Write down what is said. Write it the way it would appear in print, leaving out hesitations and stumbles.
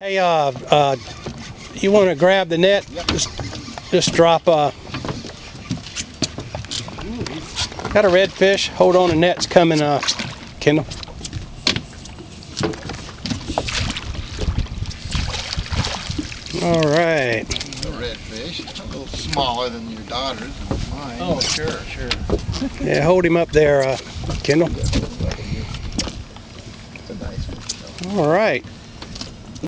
Hey, you want to grab the net? Yep. Just drop got a redfish. Hold on, the net's coming, Kendall. All right. A redfish, a little smaller than your daughter's and mine. Oh, sure. Yeah, hold him up there, Kendall. It's a nice one. All right.